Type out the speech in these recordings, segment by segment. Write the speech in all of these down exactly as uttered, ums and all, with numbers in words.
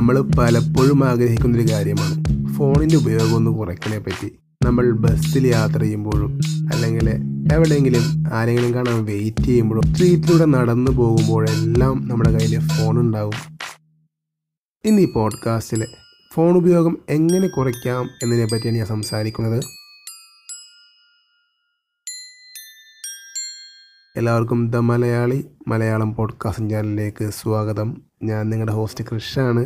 നമ്മൾ പലപ്പോഴും ആഗ്രഹിക്കുന്നൊരു കാര്യമാണ് ഫോണിൻ്റെ ഉപയോഗം ഒന്ന് കുറയ്ക്കണേ പറ്റി. നമ്മൾ ബസ്സിൽ യാത്ര ചെയ്യുമ്പോഴും അല്ലെങ്കിൽ എവിടെയെങ്കിലും ആരെങ്കിലും കാണാൻ വെയിറ്റ് ചെയ്യുമ്പോഴും സ്ട്രീറ്റിലൂടെ നടന്നു പോകുമ്പോഴെല്ലാം നമ്മുടെ കയ്യിൽ ഫോണുണ്ടാവും. ഇന്ന് ഈ പോഡ്കാസ്റ്റിൽ ഫോൺ ഉപയോഗം എങ്ങനെ കുറയ്ക്കാം എന്നതിനെ പറ്റിയാണ് ഞാൻ സംസാരിക്കുന്നത്. എല്ലാവർക്കും ദ മലയാളി മലയാളം പോഡ്കാസ്റ്റ് ചാനലിലേക്ക് സ്വാഗതം. ഞാൻ നിങ്ങളുടെ ഹോസ്റ്റ് കൃഷാണ്.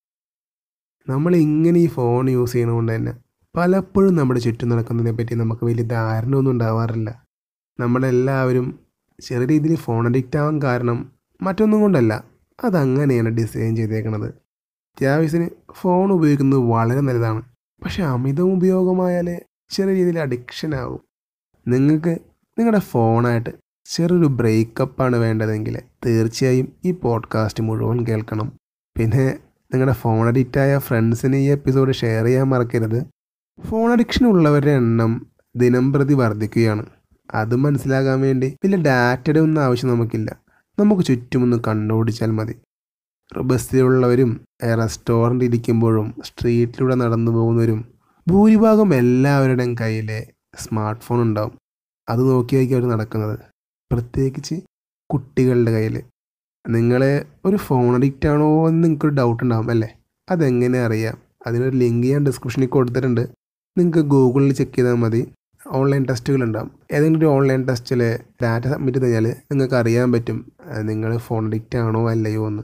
നമ്മൾ ഇങ്ങനെ ഈ ഫോൺ യൂസ് ചെയ്യുന്നതുകൊണ്ട് തന്നെ പലപ്പോഴും നമ്മുടെ ചുറ്റും നടക്കുന്നതിനെ പറ്റി നമുക്ക് വലിയ ധാരണ ഒന്നും ഉണ്ടാവാറില്ല. നമ്മളെല്ലാവരും ചെറിയ രീതിയിൽ ഫോൺ അഡിക്റ്റ് ആവാൻ കാരണം മറ്റൊന്നും കൊണ്ടല്ല, അതങ്ങനെയാണ് ഡിസൈൻ ചെയ്തേക്കുന്നത്. അത്യാവശ്യത്തിന് ഫോൺ ഉപയോഗിക്കുന്നത് വളരെ നല്ലതാണ്, പക്ഷെ അമിതം ഉപയോഗമായാൽ ചെറിയ രീതിയിൽ അഡിക്ഷൻ ആവും. നിങ്ങൾക്ക് നിങ്ങളുടെ ഫോണായിട്ട് ചെറിയൊരു ബ്രേക്കപ്പാണ് വേണ്ടതെങ്കിൽ തീർച്ചയായും ഈ പോഡ്കാസ്റ്റ് മുഴുവൻ കേൾക്കണം. പിന്നെ നിങ്ങളുടെ ഫോൺ അഡിക്റ്റായ ഫ്രണ്ട്സിന് ഈ എപ്പിസോഡ് ഷെയർ ചെയ്യാൻ മറക്കരുത്. ഫോൺ അഡിക്ഷൻ ഉള്ളവരുടെ എണ്ണം ദിനം പ്രതി വർദ്ധിക്കുകയാണ്. അത് മനസ്സിലാകാൻ വേണ്ടി വലിയ ഡാറ്റയുടെ ഒന്നും ആവശ്യം നമുക്കില്ല. നമുക്ക് ചുറ്റുമൊന്ന് കണ്ടുപിടിച്ചാൽ മതി. ബസ്സിലുള്ളവരും റെസ്റ്റോറൻറ്റ് ഇരിക്കുമ്പോഴും സ്ട്രീറ്റിലൂടെ നടന്നു പോകുന്നവരും ഭൂരിഭാഗം എല്ലാവരുടെയും കയ്യിൽ സ്മാർട്ട് ഫോൺ ഉണ്ടാവും. അത് നോക്കിയായിരിക്കും അവർ നടക്കുന്നത്. പ്രത്യേകിച്ച് കുട്ടികളുടെ കയ്യിൽ. നിങ്ങൾ ഒരു ഫോൺ അഡിക്റ്റ് ആണോ എന്ന് നിങ്ങൾക്കൊരു ഡൗട്ട് ഉണ്ടാകും അല്ലേ? അതെങ്ങനെ അറിയാം? അതിനൊരു ലിങ്ക് ഞാൻ ഡിസ്ക്രിപ്ഷനിൽ കൊടുത്തിട്ടുണ്ട്. നിങ്ങൾക്ക് ഗൂഗിളിൽ ചെക്ക് ചെയ്താൽ മതി. ഓൺലൈൻ ടെസ്റ്റുകളുണ്ടാകും. ഏതെങ്കിലും ഒരു ഓൺലൈൻ ടെസ്റ്റിൽ ഡാറ്റ സബ്മിറ്റ് ചെയ്ത് കഴിഞ്ഞാൽ നിങ്ങൾക്ക് അറിയാൻ പറ്റും നിങ്ങൾ ഫോൺ അഡിക്റ്റ് ആണോ അല്ലയോ എന്ന്.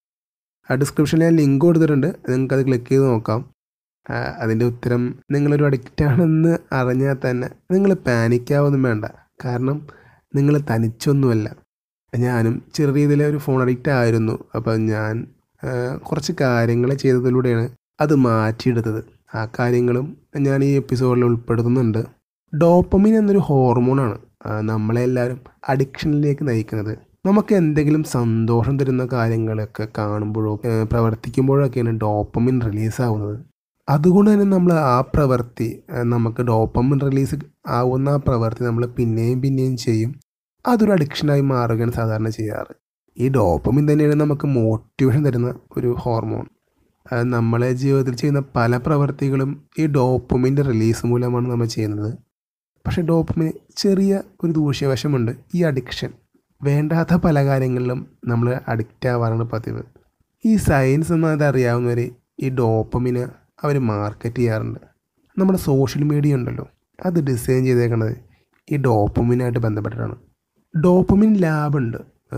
ആ ഡിസ്ക്രിപ്ഷനിൽ ഞാൻ ലിങ്ക് കൊടുത്തിട്ടുണ്ട്. നിങ്ങൾക്കത് ക്ലിക്ക് ചെയ്ത് നോക്കാം. അതിൻ്റെ ഉത്തരം നിങ്ങളൊരു അഡിക്റ്റ് ആണെന്ന് അറിഞ്ഞാൽ തന്നെ നിങ്ങൾ പാനിക്കാവൊന്നും വേണ്ട. കാരണം നിങ്ങൾ തനിച്ചൊന്നുമല്ല. ഞാനും ചെറിയ രീതിയിൽ ഒരു ഫോൺ അഡിക്റ്റ് ആയിരുന്നു. അപ്പോൾ ഞാൻ കുറച്ച് കാര്യങ്ങൾ ചെയ്തതിലൂടെയാണ് അത് മാറ്റിയെടുത്തത്. ആ കാര്യങ്ങളും ഞാൻ ഈ എപ്പിസോഡിൽ ഉൾപ്പെടുത്തുന്നുണ്ട്. ഡോപ്പമിൻ എന്നൊരു ഹോർമോണാണ് നമ്മളെല്ലാവരും അഡിക്ഷനിലേക്ക് നയിക്കുന്നത്. നമുക്ക് എന്തെങ്കിലും സന്തോഷം തരുന്ന കാര്യങ്ങളൊക്കെ കാണുമ്പോഴോ പ്രവർത്തിക്കുമ്പോഴൊക്കെയാണ് ഡോപ്പമിൻ റിലീസാവുന്നത്. അതുകൊണ്ട് തന്നെ നമ്മൾ ആ പ്രവൃത്തി നമുക്ക് ഡോപ്പമിൻ റിലീസ് ആവുന്ന ആ പ്രവൃത്തി നമ്മൾ പിന്നെയും പിന്നെയും ചെയ്യും. അതൊരു അഡിക്ഷനായി മാറുകയാണ് സാധാരണ ചെയ്യാറ്. ഈ ഡോപ്പമിൻ തന്നെയാണ് നമുക്ക് മോട്ടിവേഷൻ തരുന്ന ഒരു ഹോർമോൺ. നമ്മളെ ജീവിതത്തിൽ ചെയ്യുന്ന പല പ്രവൃത്തികളും ഈ ഡോപ്പമിൻ്റെ റിലീസ് മൂലമാണ് നമ്മൾ ചെയ്യുന്നത്. പക്ഷേ ഡോപ്പമിന് ചെറിയ ഒരു ദൂഷ്യവശമുണ്ട്. ഈ അഡിക്ഷൻ വേണ്ടാത്ത പല കാര്യങ്ങളിലും നമ്മൾ അഡിക്റ്റ് ആവാറാണ് പതിവ്. ഈ സയൻസ് ഒന്നും അതറിയാവുന്നവർ ഈ ഡോപ്പമിന് അവർ മാർക്കറ്റ് ചെയ്യാറുണ്ട്. നമ്മുടെ സോഷ്യൽ മീഡിയ ഉണ്ടല്ലോ, അത് ഡിസൈൻ ചെയ്തേക്കുന്നത് ഈ ഡോപ്പമിനായിട്ട് ബന്ധപ്പെട്ടിട്ടാണ്. ഡോപ്പമിൻ ലാബുണ്ട്.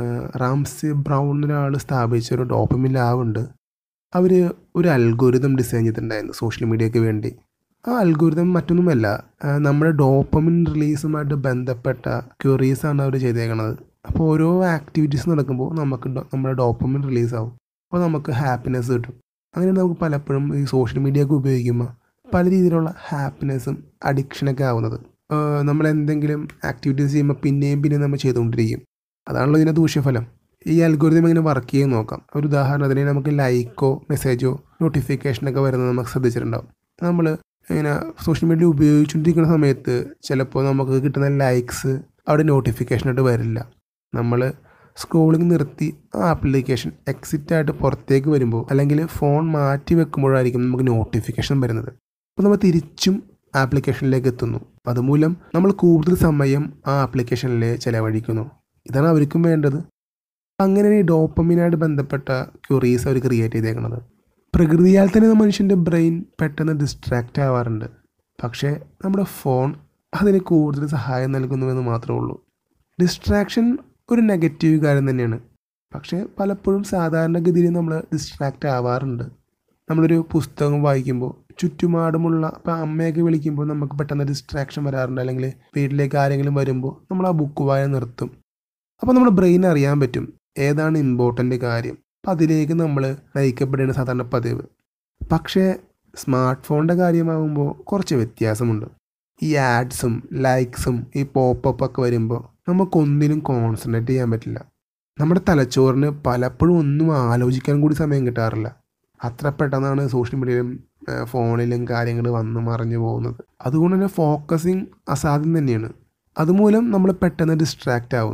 റാംസി ബ്രൗൺ ഒരാൾ സ്ഥാപിച്ച ഒരു ഡോപ്പമിൻ ലാബുണ്ട്. അവർ ഒരു അൽഗോരിതം ഡിസൈൻ ചെയ്തിട്ടുണ്ടായിരുന്നു സോഷ്യൽ മീഡിയയ്ക്ക് വേണ്ടി. ആ അൽഗോരിതം മറ്റൊന്നുമല്ല, നമ്മുടെ ഡോപ്പമിൻ റിലീസുമായിട്ട് ബന്ധപ്പെട്ട ക്വറീസാണ് അവർ ചെയ്തേക്കുന്നത്. അപ്പോൾ ഓരോ ആക്ടിവിറ്റീസ് നടക്കുമ്പോൾ നമുക്ക് നമ്മുടെ ഡോപ്പമിൻ റിലീസാവും. അപ്പോൾ നമുക്ക് ഹാപ്പിനെസ് കിട്ടും. അങ്ങനെ നമുക്ക് പലപ്പോഴും ഈ സോഷ്യൽ മീഡിയ ഒക്കെ ഉപയോഗിക്കുമ്പോൾ പല രീതിയിലുള്ള ഹാപ്പിനെസ്സും അഡിക്ഷനൊക്കെ ആവുന്നത്. നമ്മൾ എന്തെങ്കിലും ആക്ടിവിറ്റീസ് ചെയ്യുമ്പോൾ പിന്നെയും പിന്നെയും നമ്മൾ ചെയ്തുകൊണ്ടിരിക്കും. അതാണല്ലോ ഇതിൻ്റെ ദൂഷ്യഫലം. ഈ അൽഗോരിതം എങ്ങനെ വർക്ക് ചെയ്യാൻ നോക്കാം. ഒരു ഉദാഹരണത്തിന് നമുക്ക് ലൈക്കോ മെസ്സേജോ നോട്ടിഫിക്കേഷനൊക്കെ വരുന്നത് നമുക്ക് ശ്രദ്ധിച്ചിട്ടുണ്ടാവും. നമ്മൾ ഇങ്ങനെ സോഷ്യൽ മീഡിയ ഉപയോഗിച്ചുകൊണ്ടിരിക്കുന്ന സമയത്ത് ചിലപ്പോൾ നമുക്ക് കിട്ടുന്ന ലൈക്സ് അവിടെ നോട്ടിഫിക്കേഷനായിട്ട് വരില്ല. നമ്മൾ സ്ക്രോളിങ് നിർത്തി ആ ആപ്ലിക്കേഷൻ എക്സിറ്റ് ആയിട്ട് പുറത്തേക്ക് വരുമ്പോൾ അല്ലെങ്കിൽ ഫോൺ മാറ്റി വെക്കുമ്പോഴായിരിക്കും നമുക്ക് നോട്ടിഫിക്കേഷൻ വരുന്നത്. അപ്പോൾ നമ്മൾ തിരിച്ചും ആപ്ലിക്കേഷനിലേക്ക് എത്തുന്നു. അതുമൂലം നമ്മൾ കൂടുതൽ സമയം ആ ആപ്ലിക്കേഷനിൽ ചിലവഴിക്കുന്നു. ഇതാണ് അവർക്കും വേണ്ടത്. അങ്ങനെ ഈ ഡോപ്പമിനായിട്ട് ബന്ധപ്പെട്ട ക്യൂറീസ് അവർ ക്രിയേറ്റ് ചെയ്തേക്കുന്നത്. പ്രകൃതിയാൽ തന്നെ മനുഷ്യൻ്റെ ബ്രെയിൻ പെട്ടെന്ന് ഡിസ്ട്രാക്റ്റ് ആവാറുണ്ട്. പക്ഷേ നമ്മുടെ ഫോൺ അതിന് കൂടുതൽ സഹായം നൽകുന്നുവെന്ന് മാത്രമേ ഉള്ളൂ. ഡിസ്ട്രാക്ഷൻ ഒരു നെഗറ്റീവ് കാര്യം തന്നെയാണ്. പക്ഷേ പലപ്പോഴും സാധാരണഗതിയിൽ നമ്മൾ ഡിസ്ട്രാക്റ്റ് ആവാറുണ്ട്. നമ്മളൊരു പുസ്തകം വായിക്കുമ്പോൾ ചുറ്റുപാടുമുള്ള ഇപ്പോൾ അമ്മയൊക്കെ വിളിക്കുമ്പോൾ നമുക്ക് പെട്ടെന്ന് ഡിസ്ട്രാക്ഷൻ വരാറുണ്ട്. അല്ലെങ്കിൽ വീട്ടിലേക്ക് ആരെങ്കിലും വരുമ്പോൾ നമ്മൾ ആ ബുക്ക് വായന നിർത്തും. അപ്പോൾ നമ്മുടെ ബ്രെയിൻ അറിയാൻ പറ്റും ഏതാണ് ഇമ്പോർട്ടൻ്റ് കാര്യം. അപ്പം അതിലേക്ക് നമ്മൾ നയിക്കപ്പെടേണ്ട സാധാരണ പതിവ്. പക്ഷേ സ്മാർട്ട് ഫോണിൻ്റെ കാര്യമാകുമ്പോൾ കുറച്ച് വ്യത്യാസമുണ്ട്. ഈ ആഡ്സും ലൈക്സും ഈ പോപ്പപ്പ് ഒക്കെ വരുമ്പോൾ നമുക്കൊന്നിനും കോൺസെൻട്രേറ്റ് ചെയ്യാൻ പറ്റില്ല. നമ്മുടെ തലച്ചോറിന് പലപ്പോഴും ഒന്നും ആലോചിക്കാൻ കൂടി സമയം കിട്ടാറില്ല. അത്ര പെട്ടെന്നാണ് സോഷ്യൽ മീഡിയയിലും ഫോണിലും കാര്യങ്ങൾ വന്ന് മറിഞ്ഞു പോകുന്നത്. അതുകൊണ്ട് തന്നെ ഫോക്കസിങ് അസാധ്യം തന്നെയാണ്. അതുമൂലം നമ്മൾ പെട്ടെന്ന് ഡിസ്ട്രാക്റ്റ് ആവുന്നു.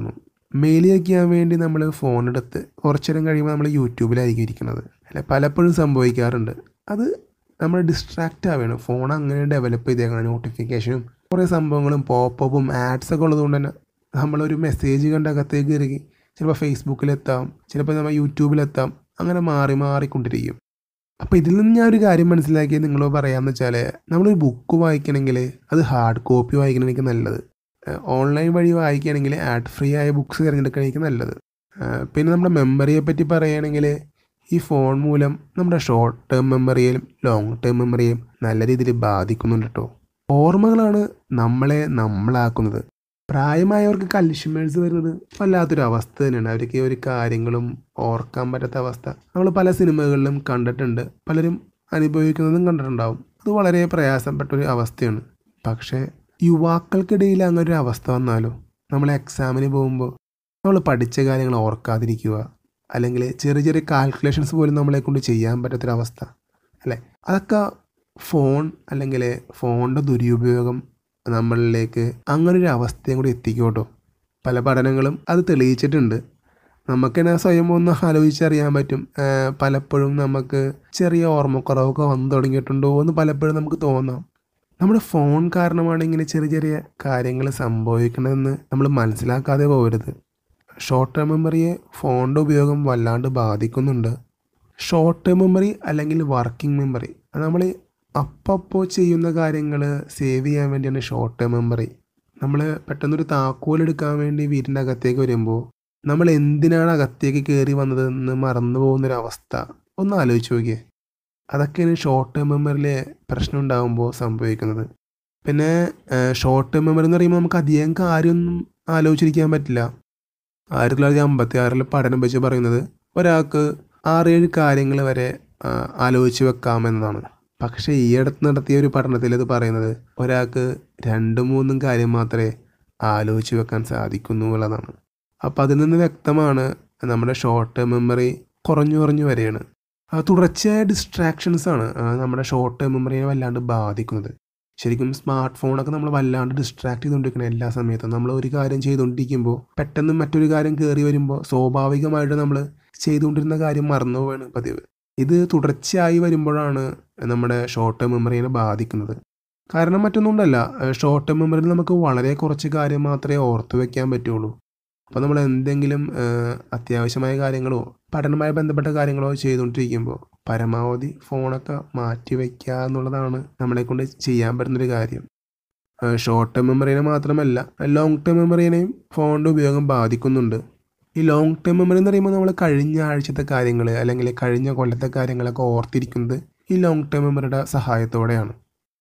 മെയിൽ ചെയ്യാൻ വേണ്ടി നമ്മൾ ഫോൺ എടുത്ത് കുറച്ച് നേരം കഴിയുമ്പോൾ നമ്മൾ യൂട്യൂബിലായിരിക്കും ഇരിക്കുന്നത്. അല്ലെ, പലപ്പോഴും സംഭവിക്കാറുണ്ട്. അത് നമ്മൾ ഡിസ്ട്രാക്റ്റ് ആവുകയാണ്. ഫോൺ അങ്ങനെ ഡെവലപ്പ് ചെയ്തേക്കണം. നോട്ടിഫിക്കേഷനും കുറേ സംഭവങ്ങളും പോപ്പപ്പും ആഡ്സൊക്കെ ഉള്ളതുകൊണ്ട് തന്നെ നമ്മളൊരു മെസ്സേജ് കണ്ട അകത്തേക്ക് കയറി ചിലപ്പോൾ ഫേസ്ബുക്കിലെത്താം, ചിലപ്പോൾ നമ്മൾ യൂട്യൂബിലെത്താം, അങ്ങനെ മാറി മാറിക്കൊണ്ടിരിക്കും. അപ്പോൾ ഇതിൽ നിന്ന് ഞാൻ ഒരു കാര്യം മനസ്സിലാക്കിയത് നിങ്ങളോട് പറയാമെന്ന് വെച്ചാൽ, നമ്മളൊരു ബുക്ക് വായിക്കണമെങ്കിൽ അത് ഹാർഡ് കോപ്പി വായിക്കണമെങ്കിൽ നല്ലത്. ഓൺലൈൻ വഴി വായിക്കുകയാണെങ്കിൽ ആഡ് ഫ്രീ ആയ ബുക്ക്സ് തിരഞ്ഞെടുക്കുകയാണെങ്കിൽ നല്ലത്. പിന്നെ നമ്മുടെ മെമ്മറിയെ പറ്റി പറയുകയാണെങ്കിൽ ഈ ഫോൺ മൂലം നമ്മുടെ ഷോർട്ട് ടേം മെമ്മറിയെയും ലോങ് ടേം മെമ്മറിയെയും നല്ല രീതിയിൽ ബാധിക്കുന്നുണ്ട് കേട്ടോ. ഓർമ്മകളാണ് നമ്മളെ നമ്മളാക്കുന്നത്. പ്രായമായവർക്ക് അൽഷിമേഴ്സ് വരുന്നത് വല്ലാത്തൊരു അവസ്ഥ തന്നെയാണ്. അവർക്ക് ഒരു കാര്യങ്ങളും ഓർക്കാൻ പറ്റാത്ത അവസ്ഥ നമ്മൾ പല സിനിമകളിലും കണ്ടിട്ടുണ്ട്, പലരും അനുഭവിക്കുന്നതും കണ്ടിട്ടുണ്ടാവും. അത് വളരെ പ്രയാസപ്പെട്ടൊരു അവസ്ഥയാണ്. പക്ഷേ യുവാക്കൾക്കിടയിൽ അങ്ങനെ ഒരു അവസ്ഥ വന്നാലോ, നമ്മൾ എക്സാമിന് പോകുമ്പോൾ നമ്മൾ പഠിച്ച കാര്യങ്ങൾ ഓർക്കാതിരിക്കുക, അല്ലെങ്കിൽ ചെറിയ ചെറിയ കാൽക്കുലേഷൻസ് പോലും നമ്മളെ കൊണ്ട് ചെയ്യാൻ പറ്റാത്തൊരവസ്ഥ അല്ലേ, അതൊക്കെ ഫോൺ അല്ലെങ്കിൽ ഫോണിൻ്റെ ദുരുപയോഗം നമ്മളിലേക്ക് അങ്ങനൊരു അവസ്ഥയും കൂടി എത്തിക്കും കേട്ടോ. പല പഠനങ്ങളും അത് തെളിയിച്ചിട്ടുണ്ട്. നമുക്ക് തന്നെ സ്വയം ഒന്ന് ആലോചിച്ചറിയാൻ പറ്റും. പലപ്പോഴും നമുക്ക് ചെറിയ ഓർമ്മക്കുറവൊക്കെ വന്നു തുടങ്ങിയിട്ടുണ്ടോ എന്ന് പലപ്പോഴും നമുക്ക് തോന്നാം. നമ്മുടെ ഫോൺ കാരണമാണ് ഇങ്ങനെ ചെറിയ ചെറിയ കാര്യങ്ങൾ സംഭവിക്കണമെന്ന് നമ്മൾ മനസ്സിലാക്കാതെ പോകരുത്. ഷോർട്ട് ടേം മെമ്മറിയെ ഫോണിൻ്റെ ഉപയോഗം വല്ലാണ്ട് ബാധിക്കുന്നുണ്ട്. ഷോർട്ട് ടേം മെമ്മറി അല്ലെങ്കിൽ വർക്കിംഗ് മെമ്മറി, നമ്മൾ അപ്പോൾ ചെയ്യുന്ന കാര്യങ്ങൾ സേവ് ചെയ്യാൻ വേണ്ടിയാണ് ഷോർട്ട് ടേം മെമ്മറി. നമ്മൾ പെട്ടെന്നൊരു താക്കോലെടുക്കാൻ വേണ്ടി വീടിൻ്റെ അകത്തേക്ക് വരുമ്പോൾ നമ്മൾ എന്തിനാണ് അകത്തേക്ക് കയറി വന്നതെന്ന് മറന്നു പോകുന്നൊരവസ്ഥ ഒന്ന് ആലോചിച്ച് നോക്കിയേ. അതൊക്കെയാണ് ഷോർട്ട് ടേം മെമ്മറിയിലെ പ്രശ്നം ഉണ്ടാകുമ്പോൾ സംഭവിക്കുന്നത്. പിന്നെ ഷോർട്ട് ടേം മെമ്മറി എന്ന് പറയുമ്പോൾ നമുക്ക് അധികം കാര്യമൊന്നും ആലോചിച്ചിരിക്കാൻ പറ്റില്ല. ആയിരത്തി തൊള്ളായിരത്തി അമ്പത്തി ആറിൽ പഠനം വെച്ച് പറയുന്നത് ഒരാൾക്ക് ആറേഴ് കാര്യങ്ങൾ വരെ ആലോചിച്ച് വെക്കാമെന്നതാണ്. പക്ഷേ ഈ അടുത്ത് നടത്തിയ ഒരു പഠനത്തിൽ ഇത് പറയുന്നത് ഒരാൾക്ക് രണ്ടും മൂന്നും കാര്യം മാത്രമേ ആലോചിച്ച് വെക്കാൻ സാധിക്കുന്നു എന്നുള്ളതാണ്. അപ്പോൾ അതിൽ നിന്ന് വ്യക്തമാണ് നമ്മുടെ ഷോർട്ട് ടേം മെമ്മറി കുറഞ്ഞു കുറഞ്ഞു വരെയാണ്. തുടർച്ചയായ ഡിസ്ട്രാക്ഷൻസാണ് നമ്മുടെ ഷോർട്ട് ടേം മെമ്മറിയെ വല്ലാണ്ട് ബാധിക്കുന്നത്. ശരിക്കും സ്മാർട്ട് ഫോണൊക്കെ നമ്മൾ വല്ലാണ്ട് ഡിസ്ട്രാക്ട് ചെയ്തുകൊണ്ടിരിക്കണം എല്ലാ സമയത്തും. നമ്മൾ ഒരു കാര്യം ചെയ്തുകൊണ്ടിരിക്കുമ്പോൾ പെട്ടെന്ന് മറ്റൊരു കാര്യം കയറി വരുമ്പോൾ സ്വാഭാവികമായിട്ട് നമ്മൾ ചെയ്തുകൊണ്ടിരുന്ന കാര്യം മറന്നു പോവുകയാണ് പതിവ്. ഇത് തുടർച്ചയായി വരുമ്പോഴാണ് നമ്മുടെ ഷോർട്ട് ടേം മെമ്മറിയെ ബാധിക്കുന്നത്. കാരണം മറ്റൊന്നും കൊണ്ടല്ല, ഷോർട്ട് ടേം മെമ്മറിയിൽ നമുക്ക് വളരെ കുറച്ച് കാര്യം മാത്രമേ ഓർത്ത് വയ്ക്കാൻ പറ്റുള്ളൂ. അപ്പോൾ നമ്മൾ എന്തെങ്കിലും അത്യാവശ്യമായ കാര്യങ്ങളോ പഠനവുമായി ബന്ധപ്പെട്ട കാര്യങ്ങളോ ചെയ്തുകൊണ്ടിരിക്കുമ്പോൾ പരമാവധി ഫോണൊക്കെ മാറ്റി വയ്ക്കുക എന്നുള്ളതാണ് നമ്മളെക്കൊണ്ട് ചെയ്യാൻ പറ്റുന്നൊരു കാര്യം. ഷോർട്ട് ടേം മെമ്മറിനെ മാത്രമല്ല, ലോങ് ടേം മെമ്മറിനെയും ഫോണിൻ്റെ ഉപയോഗം ബാധിക്കുന്നുണ്ട്. ഈ ലോങ് ടേം മെമ്മറി എന്ന് പറയുമ്പോൾ നമ്മൾ കഴിഞ്ഞ ആഴ്ചത്തെ കാര്യങ്ങൾ അല്ലെങ്കിൽ കഴിഞ്ഞ കൊല്ലത്തെ കാര്യങ്ങളൊക്കെ ഓർത്തിരിക്കുന്നത് ഈ ലോങ് ടേം മെമ്മറിയുടെ സഹായത്തോടെയാണ്.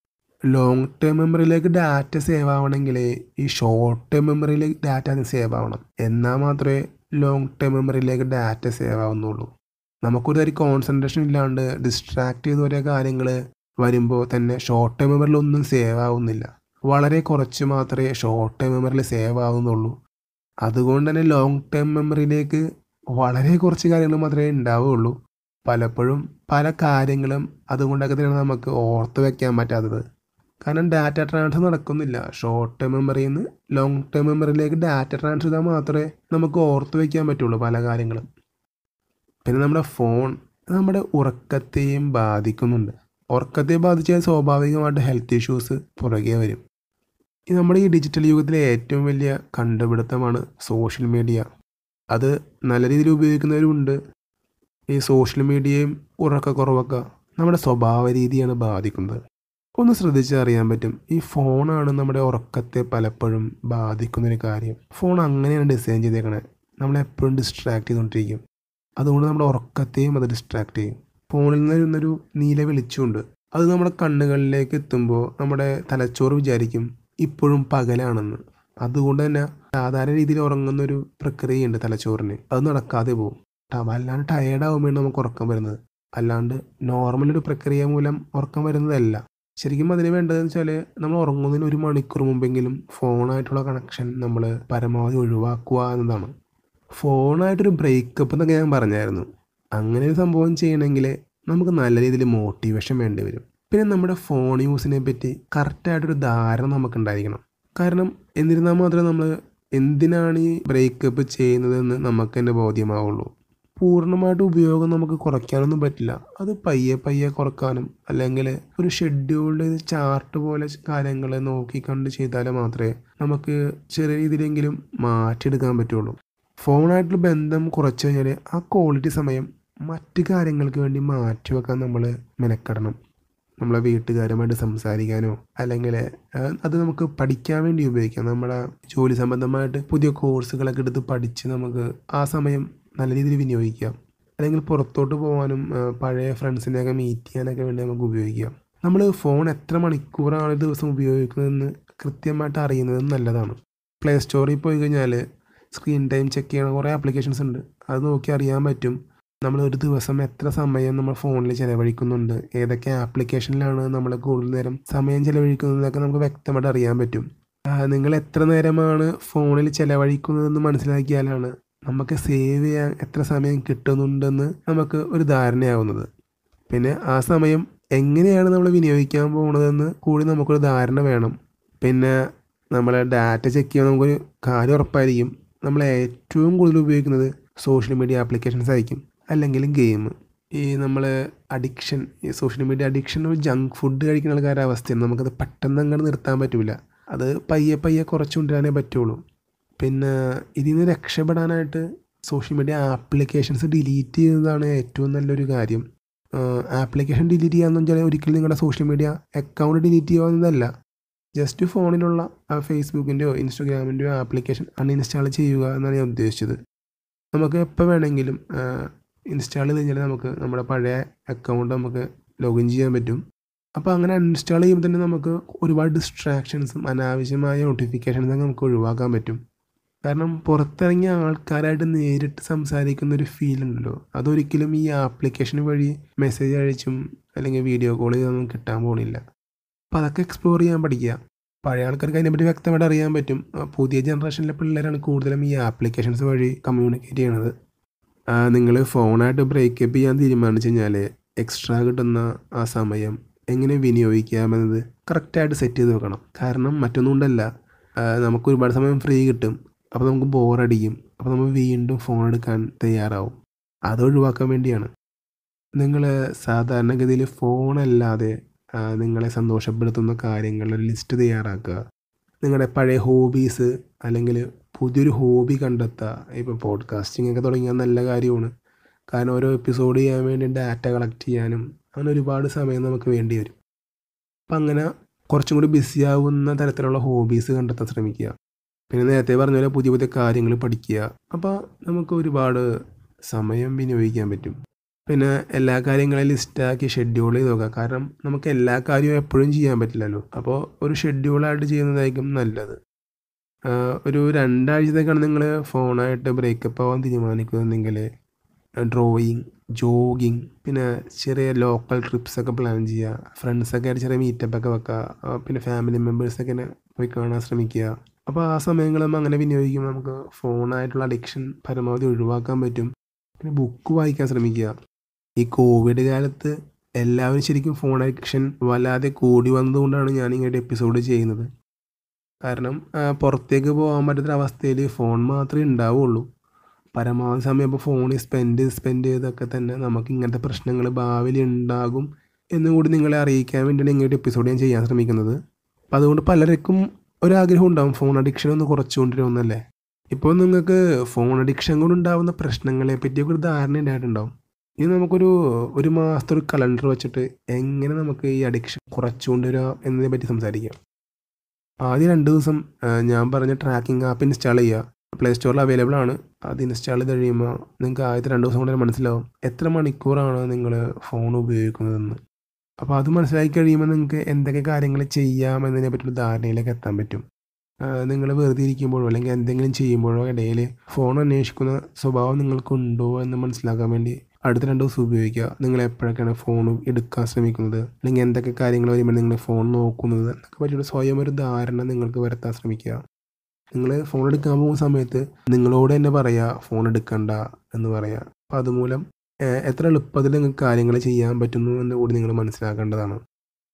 ലോങ് ടേം മെമ്മറിയിലേക്ക് ഡാറ്റ സേവ് ആവണമെങ്കിൽ ഈ ഷോർട്ട് ടേം മെമ്മറിയിലേക്ക് ഡാറ്റ സേവ് ആവണം. എന്നാൽ മാത്രമേ ലോങ് ടേം മെമ്മറിയിലേക്ക് ഡാറ്റ സേവ് ആവുന്നുള്ളൂ. നമുക്കൊരു തരം കോൺസെൻട്രേഷൻ ഇല്ലാണ്ട് ഡിസ്ട്രാക്ട് ചെയ്ത് ഓരോ കാര്യങ്ങൾ വരുമ്പോൾ തന്നെ ഷോർട്ട് ടേം മെമ്മറിയിലൊന്നും സേവ് ആവുന്നില്ല. വളരെ കുറച്ച് മാത്രമേ ഷോർട്ട് ടേം മെമ്മറിയിൽ സേവ് ആവുന്നുള്ളൂ. അതുകൊണ്ട് തന്നെ ലോങ് ടേം മെമ്മറിയിലേക്ക് വളരെ കുറച്ച് കാര്യങ്ങൾ മാത്രമേ ഉണ്ടാവുകയുള്ളൂ. പലപ്പോഴും പല കാര്യങ്ങളും അതുകൊണ്ടൊക്കെ തന്നെയാണ് നമുക്ക് ഓർത്ത് വയ്ക്കാൻ പറ്റാത്തത്. കാരണം ഡാറ്റ ട്രാൻസ്ഫർ നടക്കുന്നില്ല. ഷോർട്ട് ടേം മെമ്മറിയിൽ നിന്ന് ലോങ് ടേം മെമ്മറിയിലേക്ക് ഡാറ്റ ട്രാൻസ്ഫർ ചെയ്താൽ മാത്രമേ നമുക്ക് ഓർത്ത് വയ്ക്കാൻ പറ്റുള്ളൂ പല കാര്യങ്ങളും. പിന്നെ നമ്മുടെ ഫോൺ നമ്മുടെ ഉറക്കത്തെയും ബാധിക്കുന്നുണ്ട്. ഉറക്കത്തെ ബാധിച്ചാൽ സ്വാഭാവികമായിട്ട് ഹെൽത്ത് ഇഷ്യൂസ് പുറകെ വരും. ഈ നമ്മുടെ ഈ ഡിജിറ്റൽ യുഗത്തിലെ ഏറ്റവും വലിയ കണ്ടുപിടുത്തമാണ് സോഷ്യൽ മീഡിയ. അത് നല്ല രീതിയിൽ ഉപയോഗിക്കുന്നവരുമുണ്ട്. ഈ സോഷ്യൽ മീഡിയയും ഉറക്കക്കുറവൊക്കെ നമ്മുടെ സ്വഭാവ രീതിയാണ് ബാധിക്കുന്നത്. ഒന്ന് ശ്രദ്ധിച്ചറിയാൻ പറ്റും, ഈ ഫോണാണ് നമ്മുടെ ഉറക്കത്തെ പലപ്പോഴും ബാധിക്കുന്നൊരു കാര്യം. ഫോൺ അങ്ങനെയാണ് ഡിസൈൻ ചെയ്തേക്കണേ, നമ്മളെപ്പോഴും ഡിസ്ട്രാക്ട് ചെയ്തുകൊണ്ടിരിക്കും. അതുകൊണ്ട് നമ്മുടെ ഉറക്കത്തെയും അത് ഡിസ്ട്രാക്ട് ചെയ്യും. ഫോണിൽ നിന്ന് വരുന്നൊരു നീല വെളിച്ചമുണ്ട്, അത് നമ്മുടെ കണ്ണുകളിലേക്ക് എത്തുമ്പോൾ നമ്മുടെ തലച്ചോറ് വിചാരിക്കും ഇപ്പോഴും പകലാണെന്ന്. അതുകൊണ്ട് തന്നെ സാധാരണ രീതിയിൽ ഉറങ്ങുന്നൊരു പ്രക്രിയയുണ്ട് തലച്ചോറിന്, അത് നടക്കാതെ പോകും. വല്ലാണ്ട് ടയേർഡാകുമ്പോഴാണ് നമുക്ക് ഉറക്കം വരുന്നത്. അല്ലാണ്ട് നോർമലൊരു പ്രക്രിയ മൂലം ഉറക്കം വരുന്നതല്ല. ശരിക്കും അതിന് വേണ്ടതെന്ന് വെച്ചാൽ നമ്മൾ ഉറങ്ങുന്നതിന് ഒരു മണിക്കൂർ മുമ്പെങ്കിലും ഫോണായിട്ടുള്ള കണക്ഷൻ നമ്മൾ പരമാവധി ഒഴിവാക്കുക എന്നതാണ്. ഫോണായിട്ടൊരു ബ്രേക്കപ്പ് എന്നൊക്കെ ഞാൻ പറഞ്ഞായിരുന്നു. അങ്ങനെ ഒരു സംഭവം ചെയ്യണമെങ്കിൽ നമുക്ക് നല്ല രീതിയിൽ മോട്ടിവേഷൻ വേണ്ടി വരും. പിന്നെ നമ്മുടെ ഫോൺ യൂസിനെ പറ്റി കറക്റ്റായിട്ടൊരു ധാരണ നമുക്കുണ്ടായിരിക്കണം. കാരണം എന്നിരുന്നാൽ മാത്രമേ നമ്മൾ എന്തിനാണ് ഈ ബ്രേക്കപ്പ് ചെയ്യുന്നതെന്ന് നമുക്ക് തന്നെ ബോധ്യമാവുള്ളൂ. പൂർണ്ണമായിട്ട് ഉപയോഗം നമുക്ക് കുറയ്ക്കാനൊന്നും പറ്റില്ല. അത് പയ്യെ പയ്യെ കുറക്കാനും അല്ലെങ്കിൽ ഒരു ഷെഡ്യൂൾഡ് ചാർട്ട് പോലെ കാര്യങ്ങൾ നോക്കിക്കണ്ട് ചെയ്താൽ മാത്രമേ നമുക്ക് ചെറിയ രീതിയിലെങ്കിലും മാറ്റിയെടുക്കാൻ പറ്റുള്ളൂ. ഫോണായിട്ടുള്ള ബന്ധം കുറച്ച് കഴിഞ്ഞാൽ ആ ക്വാളിറ്റി സമയം മറ്റ് കാര്യങ്ങൾക്ക് വേണ്ടി മാറ്റി വെക്കാൻ നമ്മൾ മെനക്കെടണം. നമ്മളെ വീട്ടുകാരുമായിട്ട് സംസാരിക്കാനോ അല്ലെങ്കിൽ അത് നമുക്ക് പഠിക്കാൻ വേണ്ടി ഉപയോഗിക്കാം. നമ്മുടെ ജോലി സംബന്ധമായിട്ട് പുതിയ കോഴ്സുകളൊക്കെ എടുത്ത് പഠിച്ച് നമുക്ക് ആ സമയം നല്ല രീതിയിൽ വിനിയോഗിക്കാം. അല്ലെങ്കിൽ പുറത്തോട്ട് പോകാനും പഴയ ഫ്രണ്ട്സിനെയൊക്കെ മീറ്റ് ചെയ്യാനൊക്കെ വേണ്ടി നമുക്ക് ഉപയോഗിക്കാം. നമ്മൾ ഫോൺ എത്ര മണിക്കൂറാണ് ഒരു ദിവസം ഉപയോഗിക്കുന്നതെന്ന് കൃത്യമായിട്ട് അറിയുന്നത് നല്ലതാണ്. പ്ലേ സ്റ്റോറിൽ പോയി കഴിഞ്ഞാൽ സ്ക്രീൻ ടൈം ചെക്ക് ചെയ്യണ കുറേ ആപ്ലിക്കേഷൻസ് ഉണ്ട്. അത് നോക്കി അറിയാൻ പറ്റും നമ്മൾ ഒരു ദിവസം എത്ര സമയം നമ്മൾ ഫോണിൽ ചിലവഴിക്കുന്നുണ്ട്, ഏതൊക്കെ ആപ്ലിക്കേഷനിലാണ് നമ്മൾ കൂടുതൽ നേരം സമയം ചിലവഴിക്കുന്നതൊക്കെ നമുക്ക് വ്യക്തമായിട്ട് അറിയാൻ പറ്റും. നിങ്ങൾ എത്ര നേരമാണ് ഫോണിൽ ചിലവഴിക്കുന്നതെന്ന് മനസ്സിലാക്കിയാലാണ് നമുക്ക് സേവ് ചെയ്യാൻ എത്ര സമയം കിട്ടുന്നുണ്ടെന്ന് നമുക്ക് ഒരു ധാരണയാവുന്നത്. പിന്നെ ആ സമയം എങ്ങനെയാണ് നമ്മൾ വിനിയോഗിക്കാൻ പോകുന്നതെന്ന് കൂടി നമുക്കൊരു ധാരണ വേണം. പിന്നെ നമ്മൾ ഡാറ്റ ചെക്ക് ചെയ്യാൻ നമുക്കൊരു കാര്യം ഉറപ്പായിരിക്കും. നമ്മൾ ഏറ്റവും കൂടുതൽ ഉപയോഗിക്കുന്നത് സോഷ്യൽ മീഡിയ ആപ്ലിക്കേഷൻസ് ആയിരിക്കും, അല്ലെങ്കിൽ ഗെയിം. ഈ നമ്മൾ അഡിക്ഷൻ, ഈ സോഷ്യൽ മീഡിയ അഡിക്ഷൻ ഒരു ജങ്ക് ഫുഡ് കഴിക്കുന്ന ആൾക്കാരുടെ അവസ്ഥയാണ്. നമുക്കത് പെട്ടെന്ന് അങ്ങോട്ട് നിർത്താൻ പറ്റില്ല. അത് പയ്യെ പയ്യെ കുറച്ചുകൊണ്ടുവരാനേ പറ്റുള്ളൂ. പിന്നെ ഇതിൽ നിന്ന് രക്ഷപ്പെടാനായിട്ട് സോഷ്യൽ മീഡിയ ആപ്ലിക്കേഷൻസ് ഡിലീറ്റ് ചെയ്യുന്നതാണ് ഏറ്റവും നല്ലൊരു കാര്യം. ആപ്ലിക്കേഷൻ ഡിലീറ്റ് ചെയ്യാന്ന് വെച്ചാൽ ഒരിക്കലും നിങ്ങളുടെ സോഷ്യൽ മീഡിയ അക്കൗണ്ട് ഡിലീറ്റ് ചെയ്യുന്നതല്ല. ജസ്റ്റ് ഫോണിലുള്ള ഫേസ്ബുക്കിൻ്റെയോ ഇൻസ്റ്റഗ്രാമിൻ്റെയോ ആപ്ലിക്കേഷൻ അൺഇൻസ്റ്റാൾ ചെയ്യുക എന്നാണ് ഞാൻ ഉദ്ദേശിച്ചത്. നമുക്ക് എപ്പോൾ വേണമെങ്കിലും ഇൻസ്റ്റാൾ ചെയ്ത് കഴിഞ്ഞാൽ നമുക്ക് നമ്മുടെ പഴയ അക്കൗണ്ട് നമുക്ക് ലോഗിൻ ചെയ്യാൻ പറ്റും. അപ്പോൾ അങ്ങനെ അൺഇൻസ്റ്റാൾ ചെയ്യുമ്പോൾ തന്നെ നമുക്ക് ഒരുപാട് ഡിസ്ട്രാക്ഷൻസും അനാവശ്യമായ നോട്ടിഫിക്കേഷൻസും നമുക്ക് ഒഴിവാക്കാൻ പറ്റും. കാരണം പുറത്തിറങ്ങിയ ആൾക്കാരായിട്ട് നേരിട്ട് സംസാരിക്കുന്ന ഒരു ഫീൽ ഉണ്ടല്ലോ, അതൊരിക്കലും ഈ ആപ്ലിക്കേഷൻ വഴി മെസ്സേജ് അയച്ചും അല്ലെങ്കിൽ വീഡിയോ കോൾ ചെയ്തൊന്നും കിട്ടാൻ പോകണില്ല. അപ്പോൾ അതൊക്കെ എക്സ്പ്ലോർ ചെയ്യാൻ പഠിക്കുക. പഴയ ആൾക്കാർക്ക് അതിനെപ്പറ്റി വ്യക്തമായിട്ട് അറിയാൻ പറ്റും. പുതിയ ജനറേഷനിലെ പിള്ളേരാണ് കൂടുതലും ഈ ആപ്ലിക്കേഷൻസ് വഴി കമ്മ്യൂണിക്കേറ്റ് ചെയ്യണത്. നിങ്ങൾ ഫോണായിട്ട് ബ്രേക്കപ്പ് ചെയ്യാൻ തീരുമാനിച്ചു കഴിഞ്ഞാൽ എക്സ്ട്രാ കിട്ടുന്ന ആ സമയം എങ്ങനെ വിനിയോഗിക്കാമെന്നത് കറക്റ്റായിട്ട് സെറ്റ് ചെയ്ത് വെക്കണം. കാരണം മറ്റൊന്നും കൊണ്ടല്ല, നമുക്ക് ഒരുപാട് സമയം ഫ്രീ കിട്ടും. അപ്പോൾ നമുക്ക് ബോറടിക്കും. അപ്പോൾ നമ്മൾ വീണ്ടും ഫോൺ എടുക്കാൻ തയ്യാറാവും. അത് ഒഴിവാക്കാൻ വേണ്ടിയാണ്. നിങ്ങൾ സാധാരണഗതിയിൽ ഫോണല്ലാതെ നിങ്ങളെ സന്തോഷപ്പെടുത്തുന്ന കാര്യങ്ങളുടെ ലിസ്റ്റ് തയ്യാറാക്കുക. നിങ്ങളുടെ പഴയ ഹോബീസ് അല്ലെങ്കിൽ പുതിയൊരു ഹോബി കണ്ടെത്തുക. ഇപ്പോൾ പോഡ്കാസ്റ്റിംഗ് ഒക്കെ തുടങ്ങിയാൽ നല്ല കാര്യമാണ്. കാരണം ഓരോ എപ്പിസോഡ് ചെയ്യാൻ വേണ്ടി ഡാറ്റ കളക്ട് ചെയ്യാനും അങ്ങനെ ഒരുപാട് സമയം നമുക്ക് വേണ്ടി വരും. അപ്പം അങ്ങനെ കുറച്ചും കൂടി ബിസി ആവുന്ന തരത്തിലുള്ള ഹോബീസ് കണ്ടെത്താൻ ശ്രമിക്കുക. പിന്നെ നേരത്തെ പറഞ്ഞ പോലെ പുതിയ പുതിയ കാര്യങ്ങൾ പഠിക്കുക. അപ്പോൾ നമുക്ക് ഒരുപാട് സമയം വിനിയോഗിക്കാൻ പറ്റും. പിന്നെ എല്ലാ കാര്യങ്ങളും ലിസ്റ്റാക്കി ഷെഡ്യൂൾ ചെയ്ത് നോക്കുക. കാരണം നമുക്ക് എല്ലാ കാര്യവും എപ്പോഴും ചെയ്യാൻ പറ്റില്ലല്ലോ. അപ്പോൾ ഒരു ഷെഡ്യൂളായിട്ട് ചെയ്യുന്നതായിരിക്കും നല്ലത്. ഒരു രണ്ടാഴ്ചത്തേക്കാണ് നിങ്ങൾ ഫോണായിട്ട് ബ്രേക്കപ്പ് ആവാൻ തീരുമാനിക്കുന്നതെങ്കിൽ ഡ്രോയിങ്, ജോഗിങ്, പിന്നെ ചെറിയ ലോക്കൽ ട്രിപ്സൊക്കെ പ്ലാൻ ചെയ്യുക. ഫ്രണ്ട്സൊക്കെ ആയിട്ട് ചെറിയ മീറ്റപ്പൊക്കെ വെക്കുക. പിന്നെ ഫാമിലി മെമ്പേഴ്സൊക്കെ പോയി കാണാൻ ശ്രമിക്കുക. അപ്പോൾ ആ സമയങ്ങളും അങ്ങനെ വിനിയോഗിക്കുമ്പോൾ നമുക്ക് ഫോണായിട്ടുള്ള അഡിക്ഷൻ പരമാവധി ഒഴിവാക്കാൻ പറ്റും. പിന്നെ ബുക്ക് വായിക്കാൻ ശ്രമിക്കുക. ഈ കോവിഡ് കാലത്ത് എല്ലാവരും ശരിക്കും ഫോൺ അഡിക്ഷൻ വല്ലാതെ കൂടി വന്നതുകൊണ്ടാണ് ഞാൻ ഇങ്ങോട്ട് എപ്പിസോഡ് ചെയ്യുന്നത്. കാരണം പുറത്തേക്ക് പോകാൻ പറ്റാത്തൊരവസ്ഥയിൽ ഫോൺ മാത്രമേ ഉണ്ടാവുള്ളൂ. പരമാവധി സമയം ഇപ്പോൾ ഫോണിൽ സ്പെൻഡ് സ്പെൻഡ് ചെയ്തൊക്കെ തന്നെ നമുക്ക് ഇങ്ങനത്തെ പ്രശ്നങ്ങൾ ഭാവിയിൽ ഉണ്ടാകും എന്നും കൂടി നിങ്ങളെ അറിയിക്കാൻ വേണ്ടിയാണ് ഇങ്ങോട്ട് എപ്പിസോഡ് ഞാൻ ചെയ്യാൻ ശ്രമിക്കുന്നത്. അപ്പം അതുകൊണ്ട് പലർക്കും ഒരാഗ്രഹം ഉണ്ടാകും ഫോൺ അഡിക്ഷൻ ഒന്ന് കുറച്ചുകൊണ്ടിരുന്നല്ലേ. ഇപ്പോൾ നിങ്ങൾക്ക് ഫോൺ അഡിക്ഷൻ കൊണ്ടുണ്ടാകുന്ന പ്രശ്നങ്ങളെ പറ്റിയൊക്കെ ഒരു ധാരണ ഉണ്ടായിട്ടുണ്ടാവും. ഇനി നമുക്കൊരു ഒരു മാസത്തെ ഒരു കലണ്ടർ വെച്ചിട്ട് എങ്ങനെ നമുക്ക് ഈ അഡിക്ഷൻ കുറച്ചുകൊണ്ടുവരിക എന്നതിനെ പറ്റി സംസാരിക്കാം. ആദ്യം രണ്ട് ദിവസം ഞാൻ പറഞ്ഞ ട്രാക്കിംഗ് ആപ്പ് ഇൻസ്റ്റാൾ ചെയ്യുക. പ്ലേ സ്റ്റോറിൽ അവൈലബിൾ ആണ്. അത് ഇൻസ്റ്റാൾ ചെയ്ത് കഴിയുമ്പോൾ നിങ്ങൾക്ക് ആദ്യത്തെ രണ്ട് ദിവസം കൊണ്ട് മനസ്സിലാവും എത്ര മണിക്കൂറാണ് നിങ്ങൾ ഫോൺ ഉപയോഗിക്കുന്നതെന്ന്. അപ്പോൾ അത് മനസ്സിലാക്കി കഴിയുമ്പോൾ നിങ്ങൾക്ക് എന്തൊക്കെ കാര്യങ്ങൾ ചെയ്യാമെന്നതിനെ പറ്റിയുള്ള ധാരണയിലേക്ക് എത്താൻ പറ്റും. നിങ്ങൾ വെറുതെ ഇരിക്കുമ്പോഴോ അല്ലെങ്കിൽ എന്തെങ്കിലും ചെയ്യുമ്പോഴോ ഇടയിൽ ഫോൺ അന്വേഷിക്കുന്ന സ്വഭാവം നിങ്ങൾക്കുണ്ടോ എന്ന് മനസ്സിലാക്കാൻ വേണ്ടി അടുത്ത രണ്ട് ദിവസം ഉപയോഗിക്കുക. നിങ്ങൾ എപ്പോഴൊക്കെയാണ് ഫോൺ എടുക്കാൻ ശ്രമിക്കുന്നത് അല്ലെങ്കിൽ എന്തൊക്കെ കാര്യങ്ങൾ വരുമ്പോൾ നിങ്ങൾ ഫോൺ നോക്കുന്നത് എന്നൊക്കെ പറ്റിയുള്ള സ്വയം ഒരു ധാരണ നിങ്ങൾക്ക് വരുത്താൻ ശ്രമിക്കുക. നിങ്ങൾ ഫോൺ എടുക്കാൻ പോകുന്ന സമയത്ത് നിങ്ങളോട് തന്നെ പറയുക ഫോൺ എടുക്കണ്ട എന്ന് പറയുക. അപ്പോൾ അതുമൂലം എത്ര എളുപ്പത്തിൽ നിങ്ങൾക്ക് കാര്യങ്ങൾ ചെയ്യാൻ പറ്റുന്നു എന്ന് കൂടി നിങ്ങൾ മനസ്സിലാക്കേണ്ടതാണ്.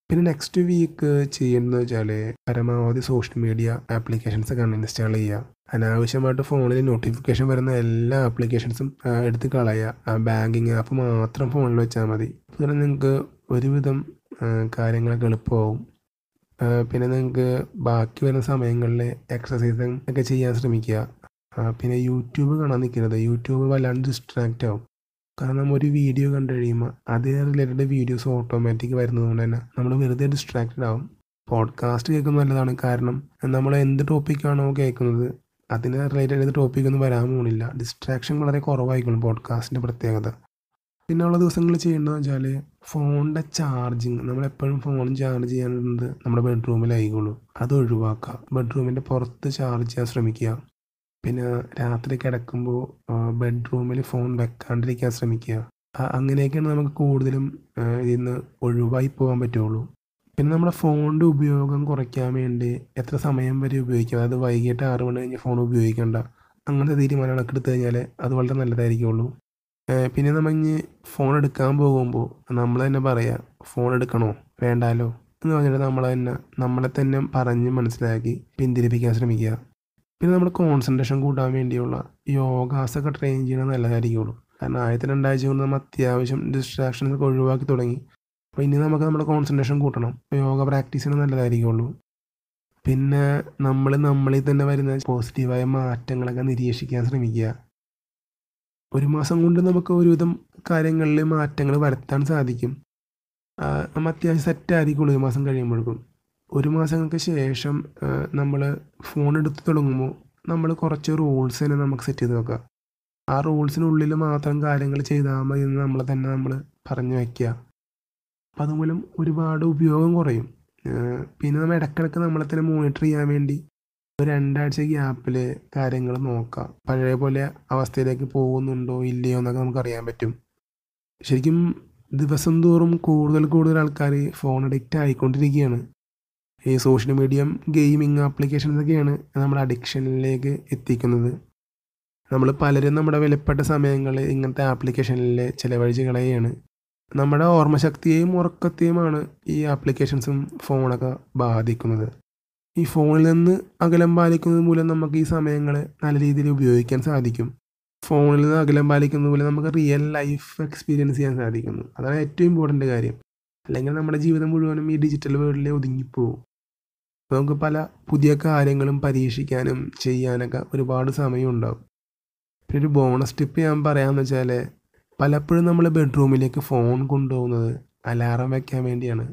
പിന്നെ നെക്സ്റ്റ് വീക്ക് ചെയ്യേണ്ടതെന്ന് വെച്ചാൽ പരമാവധി സോഷ്യൽ മീഡിയ ആപ്ലിക്കേഷൻസ് ഒക്കെ അൺഇൻസ്റ്റാൾ ചെയ്യുക. അനാവശ്യമായിട്ട് ഫോണിൽ നോട്ടിഫിക്കേഷൻ വരുന്ന എല്ലാ ആപ്ലിക്കേഷൻസും എടുത്ത് കളയുക. ബാങ്കിങ് ആപ്പ് മാത്രം ഫോണിൽ വെച്ചാൽ മതി. അതുപോലെ നിങ്ങൾക്ക് ഒരുവിധം കാര്യങ്ങളൊക്കെ എളുപ്പമാവും. പിന്നെ നിങ്ങൾക്ക് ബാക്കി വരുന്ന സമയങ്ങളിൽ എക്സസൈസും ഒക്കെ ചെയ്യാൻ ശ്രമിക്കുക. പിന്നെ യൂട്യൂബ് കാണാൻ നിൽക്കരുത്. യൂട്യൂബ് വല്ലാണ്ട് ഡിസ്ട്രാക്റ്റ് ആവും. കാരണം ഒരു വീഡിയോ കണ്ടു കഴിയുമ്പോൾ അതേ റിലേറ്റഡ് വീഡിയോസ് ഓട്ടോമാറ്റിക് വരുന്നത് കൊണ്ട് തന്നെ നമ്മൾ വെറുതെ ഡിസ്ട്രാക്റ്റഡ് ആവും. പോഡ്കാസ്റ്റ് കേൾക്കുന്നത് നല്ലതാണ്. കാരണം നമ്മൾ എന്ത് ടോപ്പിക്കാണോ കേൾക്കുന്നത് അതിന് റിലേറ്റഡ് ചെയ്ത ടോപ്പിക്കൊന്നും വരാൻ പോകുന്നില്ല. ഡിസ്ട്രാക്ഷൻ വളരെ കുറവായിരിക്കും പോഡ്കാസ്റ്റിൻ്റെ പ്രത്യേകത. പിന്നെ ഉള്ള ദിവസങ്ങളിൽ ചെയ്യേണ്ടതെന്ന് വെച്ചാൽ ഫോണിൻ്റെ ചാർജിങ്, നമ്മളെപ്പോഴും ഫോൺ ചാർജ് ചെയ്യാനുള്ളത് നമ്മുടെ ബെഡ്റൂമിലായിക്കോളൂ. അത് ഒഴിവാക്കുക. ബെഡ്റൂമിൻ്റെ പുറത്ത് ചാർജ് ചെയ്യാൻ ശ്രമിക്കുക. പിന്നെ രാത്രി കിടക്കുമ്പോൾ ബെഡ്റൂമിൽ ഫോൺ വെക്കാണ്ടിരിക്കാൻ ശ്രമിക്കുക. അങ്ങനെയൊക്കെയാണ് നമുക്ക് കൂടുതലും ഇതിൽ നിന്ന് ഒഴിവായി പോകാൻ പറ്റുള്ളൂ. പിന്നെ നമ്മുടെ ഫോണിൻ്റെ ഉപയോഗം കുറയ്ക്കാൻ വേണ്ടി എത്ര സമയം വരെ ഉപയോഗിക്കാം, അതായത് വൈകിട്ട് ആറ് മണി കഴിഞ്ഞ് ഫോൺ ഉപയോഗിക്കേണ്ട, അങ്ങനത്തെ തീരുമാനങ്ങളൊക്കെ എടുത്തു കഴിഞ്ഞാൽ അത് വളരെ നല്ലതായിരിക്കുള്ളൂ. പിന്നെ നമ്മൾ ഇനി ഫോൺ എടുക്കാൻ പോകുമ്പോൾ നമ്മൾ തന്നെ പറയുക, ഫോൺ എടുക്കണോ വേണ്ടാലോ എന്ന് പറഞ്ഞിട്ട് നമ്മൾ തന്നെ നമ്മളെ തന്നെ പറഞ്ഞ് മനസ്സിലാക്കി പിന്തിരിപ്പിക്കാൻ ശ്രമിക്കുക. പിന്നെ നമ്മുടെ കോൺസെൻട്രേഷൻ കൂട്ടാൻ വേണ്ടിയുള്ള യോഗാസൊക്കെ ട്രെയിൻ ചെയ്യണത് നല്ലതായിരിക്കുള്ളൂ. കാരണം ആദ്യത്തെ രണ്ടാഴ്ച കൊണ്ട് നമ്മൾ അത്യാവശ്യം ഡിസ്ട്രാക്ഷൻസ് ഒക്കെ ഒഴിവാക്കി തുടങ്ങി. അപ്പോൾ ഇനി നമുക്ക് നമ്മുടെ കോൺസെൻട്രേഷൻ കൂട്ടണം. യോഗ പ്രാക്ടീസ് ചെയ്യണത് നല്ലതായിരിക്കുള്ളൂ. പിന്നെ നമ്മൾ നമ്മളിൽ തന്നെ വരുന്ന പോസിറ്റീവായ മാറ്റങ്ങളൊക്കെ നിരീക്ഷിക്കാൻ ശ്രമിക്കുക. ഒരു മാസം കൊണ്ട് നമുക്ക് ഒരുവിധം കാര്യങ്ങളിൽ മാറ്റങ്ങൾ വരുത്താൻ സാധിക്കും. നമ്മൾ അത്യാവശ്യം സെറ്റായിരിക്കുള്ളൂ ഒരു മാസം കഴിയുമ്പോഴേക്കും. ഒരു മാസങ്ങൾക്ക് ശേഷം നമ്മൾ ഫോൺ എടുത്ത് തുടങ്ങുമ്പോൾ നമ്മൾ കുറച്ച് റൂൾസ് തന്നെ നമുക്ക് സെറ്റ് ചെയ്ത് വെക്കുക. ആ റൂൾസിനുള്ളിൽ മാത്രം കാര്യങ്ങൾ ചെയ്താൽ മതി എന്ന് നമ്മൾ തന്നെ നമ്മൾ പറഞ്ഞു വയ്ക്കുക. അപ്പം അതുമൂലം ഒരുപാട് ഉപയോഗം കുറയും. പിന്നെ നമ്മൾ ഇടയ്ക്കിടയ്ക്ക് നമ്മളെ തന്നെ മോണിറ്റർ ചെയ്യാൻ വേണ്ടി ഒരു രണ്ടാഴ്ച ഗ്യാപ്പിൽ കാര്യങ്ങൾ നോക്കാം. പഴയ പോലെ അവസ്ഥയിലേക്ക് പോകുന്നുണ്ടോ ഇല്ലയോ എന്നൊക്കെ നമുക്കറിയാൻ പറ്റും. ശരിക്കും ദിവസം തോറും കൂടുതൽ കൂടുതൽ ആൾക്കാർ ഫോൺ അഡിക്റ്റ് ആയിക്കൊണ്ടിരിക്കുകയാണ്. ഈ സോഷ്യൽ മീഡിയയും ഗെയിമിങ് ആപ്ലിക്കേഷൻസൊക്കെയാണ് നമ്മുടെ അഡിക്ഷനിലേക്ക് എത്തിക്കുന്നത്. നമ്മൾ പലരും നമ്മുടെ വിലപ്പെട്ട സമയങ്ങൾ ഇങ്ങനത്തെ ആപ്ലിക്കേഷനിൽ ചിലവഴിച്ച് കളയുകയാണ്. നമ്മുടെ ഓർമ്മശക്തിയെയും ഉറക്കത്തെയുമാണ് ഈ ആപ്ലിക്കേഷൻസും ഫോണൊക്കെ ബാധിക്കുന്നത്. ഈ ഫോണിൽ നിന്ന് അകലം പാലിക്കുന്നത് മൂലം നമുക്ക് ഈ സമയങ്ങൾ നല്ല രീതിയിൽ ഉപയോഗിക്കാൻ സാധിക്കും. ഫോണിൽ നിന്ന് അകലം പാലിക്കുന്നത് മൂലം നമുക്ക് റിയൽ ലൈഫ് എക്സ്പീരിയൻസ് ചെയ്യാൻ സാധിക്കുന്നു. അതാണ് ഏറ്റവും ഇമ്പോർട്ടൻ്റ് കാര്യം. അല്ലെങ്കിൽ നമ്മുടെ ജീവിതം മുഴുവനും ഈ ഡിജിറ്റൽ വേൾഡിൽ ഒതുങ്ങിപ്പോവും. നമുക്ക് പല പുതിയ കാര്യങ്ങളും പരീക്ഷിക്കാനും ചെയ്യാനൊക്കെ ഒരുപാട് സമയം ഉണ്ടാവും. പിന്നെ ഒരു ബോണസ് ടിപ്പ് ഞാൻ പറയാമെന്ന് വെച്ചാൽ, പലപ്പോഴും നമ്മൾ ബെഡ്റൂമിലേക്ക് ഫോൺ കൊണ്ടുപോകുന്നത് അലാറം വയ്ക്കാൻ വേണ്ടിയാണ്.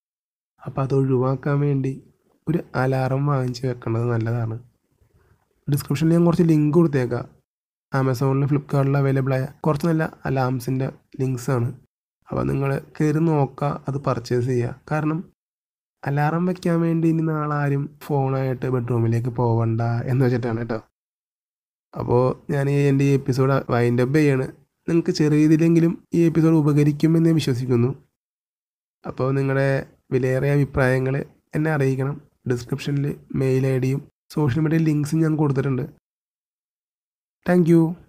അപ്പോൾ അത് ഒഴിവാക്കാൻ വേണ്ടി ഒരു അലാറം വാങ്ങിച്ച് വെക്കേണ്ടത് നല്ലതാണ്. ഡിസ്ക്രിപ്ഷനിൽ ഞാൻ കുറച്ച് ലിങ്ക് കൊടുത്തേക്കാം. ആമസോണിലും ഫ്ലിപ്കാർട്ടിലും അവൈലബിളായ കുറച്ച് നല്ല അലാംസിൻ്റെ ലിങ്ക്സാണ്. അപ്പോൾ നിങ്ങൾ കയറി നോക്കുക, അത് പർച്ചേസ് ചെയ്യുക. കാരണം അലാറം വയ്ക്കാൻ വേണ്ടി ഇനി നാളെ ആരും ഫോണായിട്ട് ബെഡ്റൂമിലേക്ക് പോവണ്ട എന്ന് വെച്ചിട്ടാണ് കേട്ടോ. അപ്പോൾ ഞാൻ എൻ്റെ ഈ എപ്പിസോഡ് വൈൻഡ് അപ്പ് ചെയ്യാണ്. നിങ്ങൾക്ക് ചെറിയ രീതിയിലെങ്കിലും ഈ എപ്പിസോഡ് ഉപകരിക്കുമെന്ന് വിശ്വസിക്കുന്നു. അപ്പോൾ നിങ്ങളുടെ വിലയേറിയ അഭിപ്രായങ്ങൾ എന്നെ അറിയിക്കണം. ഡിസ്ക്രിപ്ഷനിൽ മെയിൽ ഐ ഡിയും സോഷ്യൽ മീഡിയ ലിങ്ക്സും ഞാൻ കൊടുത്തിട്ടുണ്ട്. Thank U.